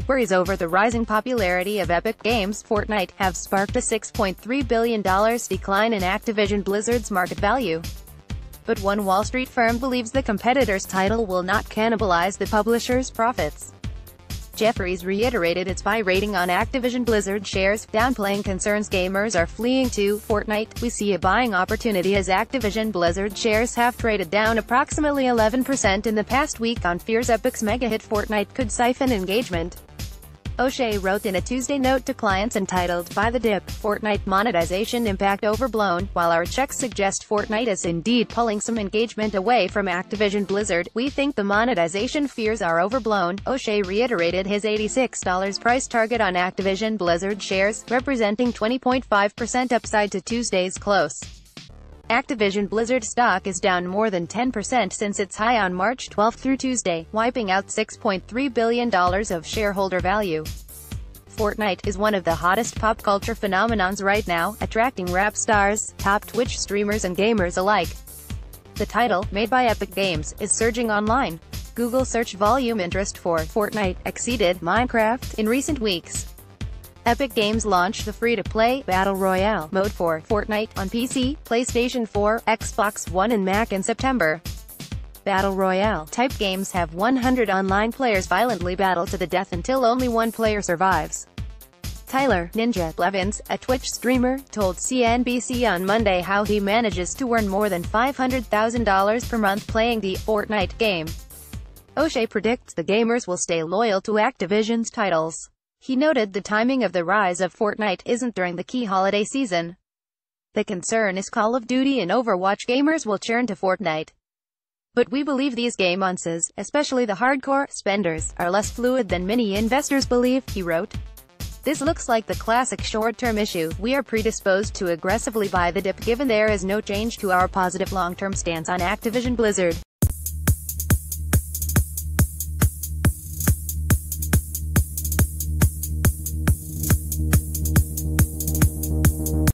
Worries over the rising popularity of Epic Games' Fortnite have sparked a $6.3 billion decline in Activision Blizzard's market value. But one Wall Street firm believes the competitor's title will not cannibalize the publisher's profits. Jefferies reiterated its buy rating on Activision Blizzard shares, downplaying concerns gamers are fleeing to Fortnite. We see a buying opportunity as Activision Blizzard shares have traded down approximately 11% in the past week on fears Epic's mega-hit Fortnite could siphon engagement. O'Shea wrote in a Tuesday note to clients entitled, "Buy the dip, Fortnite monetization impact overblown. While our checks suggest Fortnite is indeed pulling some engagement away from Activision Blizzard, we think the monetization fears are overblown." O'Shea reiterated his $86 price target on Activision Blizzard shares, representing 20.5% upside to Tuesday's close. Activision Blizzard stock is down more than 10% since its high on March 12 through Tuesday, wiping out $6.3 billion of shareholder value. Fortnite is one of the hottest pop culture phenomenons right now, attracting rap stars, top Twitch streamers and gamers alike. The title, made by Epic Games, is surging online. Google search volume interest for Fortnite exceeded Minecraft in recent weeks. Epic Games launched the free-to-play Battle Royale mode for Fortnite on PC, PlayStation 4, Xbox One and Mac in September. Battle Royale-type games have 100 online players violently battle to the death until only one player survives. Tyler "Ninja" Blevins, a Twitch streamer, told CNBC on Monday how he manages to earn more than $500,000 per month playing the Fortnite game. O'Shea predicts the gamers will stay loyal to Activision's titles. He noted the timing of the rise of Fortnite isn't during the key holiday season. The concern is Call of Duty and Overwatch gamers will churn to Fortnite. But we believe these game audiences, especially the hardcore spenders, are less fluid than many investors believe, he wrote. This looks like the classic short-term issue. We are predisposed to aggressively buy the dip given there is no change to our positive long-term stance on Activision Blizzard.